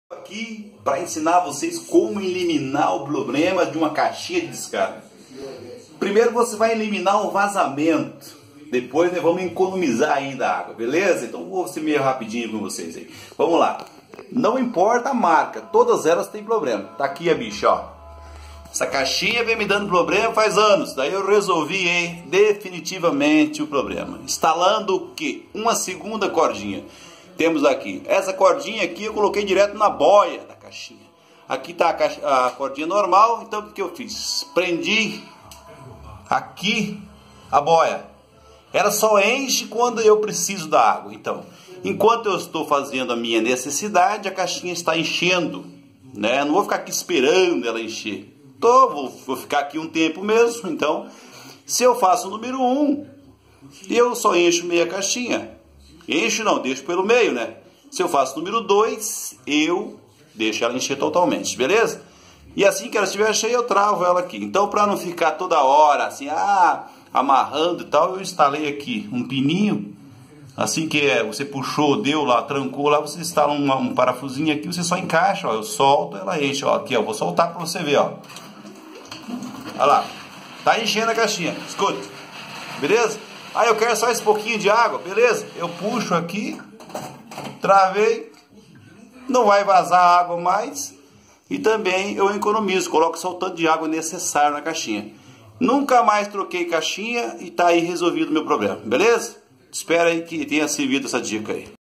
Aqui para ensinar vocês como eliminar o problema de uma caixinha de descarga. Primeiro você vai eliminar um vazamento, depois vamos economizar ainda a água, beleza? Então vou ser meio rapidinho com vocês aí. Vamos lá. Não importa a marca, todas elas têm problema. Tá aqui a bicha, ó. Essa caixinha vem me dando problema faz anos. Daí eu resolvi definitivamente o problema. Instalando o que? Uma segunda cordinha. Temos aqui, essa cordinha aqui eu coloquei direto na boia da caixinha. Aqui está a cordinha normal, então o que eu fiz? Prendi aqui a boia. Ela só enche quando eu preciso da água. Então, enquanto eu estou fazendo a minha necessidade, a caixinha está enchendo, né? Não vou ficar aqui esperando ela encher. Vou ficar aqui um tempo mesmo. Então, se eu faço o número 1, eu só encho meia caixinha. Encho não, deixo pelo meio, né? Se eu faço o número 2, eu deixo ela encher totalmente, beleza? E assim que ela estiver cheia, eu travo ela aqui. Então, para não ficar toda hora assim, amarrando e tal, eu instalei aqui um pininho. Assim que você puxou, deu lá, trancou lá, você instala um parafusinho aqui, você só encaixa, ó. Eu solto, ela enche, ó. Aqui, ó, vou soltar para você ver, ó. Olha lá, tá enchendo a caixinha, escuta, beleza? Aí eu quero só esse pouquinho de água, beleza? Eu puxo aqui, travei, não vai vazar água mais. E também eu economizo, coloco só o tanto de água necessário na caixinha. Nunca mais troquei caixinha e tá aí resolvido o meu problema, beleza? Espero aí que tenha servido essa dica aí.